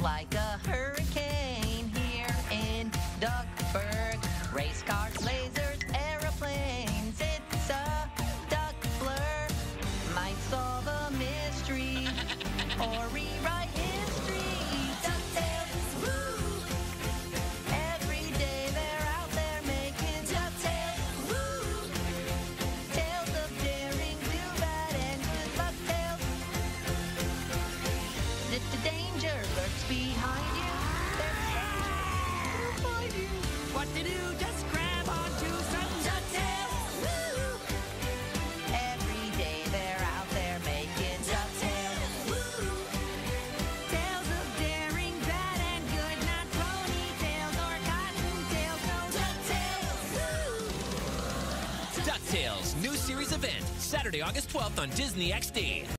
like a hurricane here in Duckburg. Race cars, lasers, aeroplanes. It's a duck blur. Might solve a mystery or rewrite history. DuckTales, woo! Every day they're out there making DuckTales, woo! Tales of daring, do bad, and good luck tales. The danger lurks behind you. There's behind you. What to do? Just grab onto some DuckTales, woo! Every day they're out there making DuckTales, woo! tales of daring, bad and good, not ponytails or cottontails. No DuckTales, woo! DuckTales, new series event, Saturday, August 12th on Disney XD.